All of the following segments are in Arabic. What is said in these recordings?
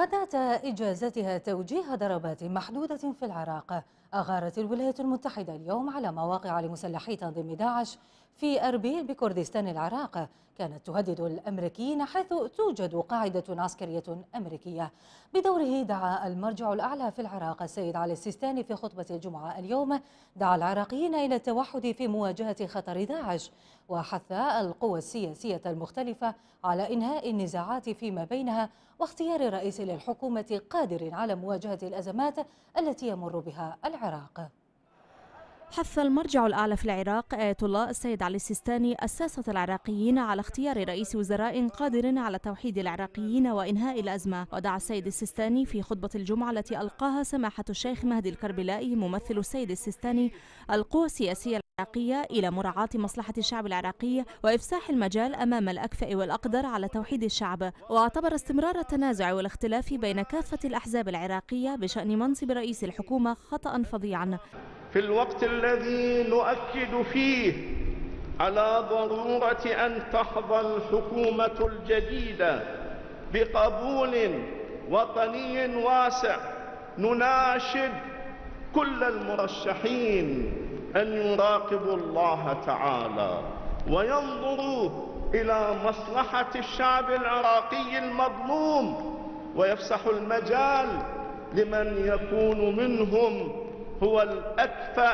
غداة إجازتها توجيه ضربات محدودة في العراق، أغارت الولايات المتحدة اليوم على مواقع لمسلحي تنظيم داعش في أربيل بكردستان العراق كانت تهدد الأمريكيين حيث توجد قاعدة عسكرية أمريكية. بدوره دعا المرجع الأعلى في العراق السيد علي السيستاني في خطبة الجمعة اليوم دعا العراقيين إلى التوحد في مواجهة خطر داعش، وحث القوى السياسية المختلفة على إنهاء النزاعات فيما بينها واختيار رئيس للحكومة قادر على مواجهة الأزمات التي يمر بها العراق. حث المرجع الأعلى في العراق آية الله السيد علي السيستاني الساسة العراقيين على اختيار رئيس وزراء قادر على توحيد العراقيين وإنهاء الأزمة. ودعا السيد السيستاني في خطبة الجمعة التي ألقاها سماحة الشيخ مهدي الكربلائي ممثل السيد السيستاني القوى السياسية العراقية إلى مراعاة مصلحة الشعب العراقي وإفساح المجال أمام الأكفأ والأقدر على توحيد الشعب. واعتبر استمرار التنازع والاختلاف بين كافة الأحزاب العراقية بشأن منصب رئيس الحكومة خطأ فظيعا. في الوقت الذي نؤكد فيه على ضرورة أن تحظى الحكومة الجديدة بقبول وطني واسع، نناشد كل المرشحين أن يراقبوا الله تعالى وينظروا إلى مصلحة الشعب العراقي المظلوم، ويفسحوا المجال لمن يكون منهم هو الأكفأ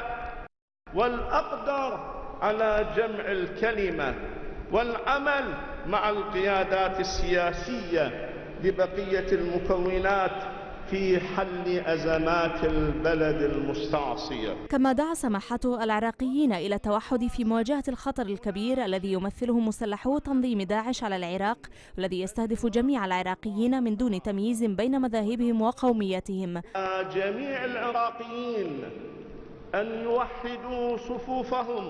والأقدر على جمع الكلمة والعمل مع القيادات السياسية لبقية المكونات في حل أزمات البلد المستعصية. كما دعا سماحته العراقيين إلى التوحد في مواجهة الخطر الكبير الذي يمثله مسلحو تنظيم داعش على العراق، والذي يستهدف جميع العراقيين من دون تمييز بين مذاهبهم وقوميتهم. جميع العراقيين أن يوحدوا صفوفهم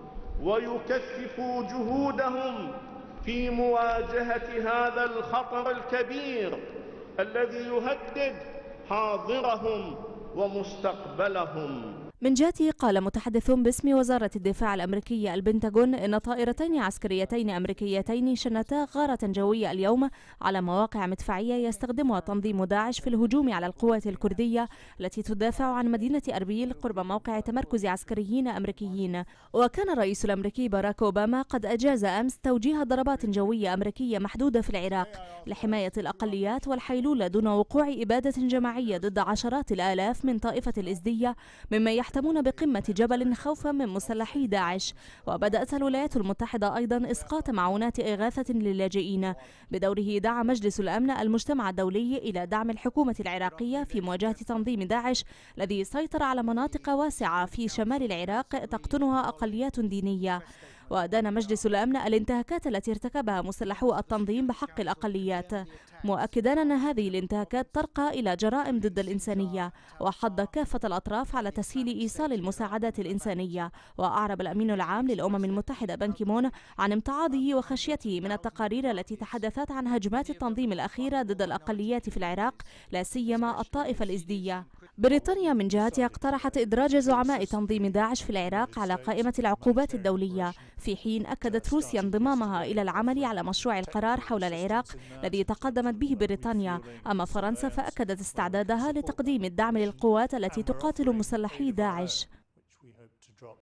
ويكثفوا جهودهم في مواجهة هذا الخطر الكبير الذي يهدد حاضرهم ومستقبلهم. من جهته قال متحدث باسم وزارة الدفاع الأمريكية البنتاغون إن طائرتين عسكريتين أمريكيتين شنتا غارة جوية اليوم على مواقع مدفعية يستخدمها تنظيم داعش في الهجوم على القوات الكردية التي تدافع عن مدينة أربيل قرب موقع تمركز عسكريين أمريكيين. وكان الرئيس الأمريكي باراك أوباما قد أجاز أمس توجيه ضربات جوية أمريكية محدودة في العراق لحماية الأقليات والحيلولة دون وقوع إبادة جماعية ضد عشرات الآلاف من طائفة الإزدية مما يحتمون بقمة جبل خوفا من مسلحي داعش. وبدأت الولايات المتحدة أيضا إسقاط معونات إغاثة للاجئين. بدوره دعا مجلس الأمن المجتمع الدولي إلى دعم الحكومة العراقية في مواجهة تنظيم داعش الذي سيطر على مناطق واسعة في شمال العراق تقطنها أقليات دينية. وأدان مجلس الأمن الانتهاكات التي ارتكبها مسلحو التنظيم بحق الأقليات، مؤكدا أن هذه الانتهاكات ترقى إلى جرائم ضد الإنسانية، وحض كافة الأطراف على تسهيل إيصال المساعدات الإنسانية. وأعرب الأمين العام للأمم المتحدة بان كي مون عن امتعاضه وخشيته من التقارير التي تحدثت عن هجمات التنظيم الأخيرة ضد الأقليات في العراق لا سيما الطائفة الإزدية. بريطانيا من جهتها اقترحت إدراج زعماء تنظيم داعش في العراق على قائمة العقوبات الدولية، في حين أكدت روسيا انضمامها إلى العمل على مشروع القرار حول العراق الذي تقدمت به بريطانيا. أما فرنسا فأكدت استعدادها لتقديم الدعم للقوات التي تقاتل مسلحي داعش.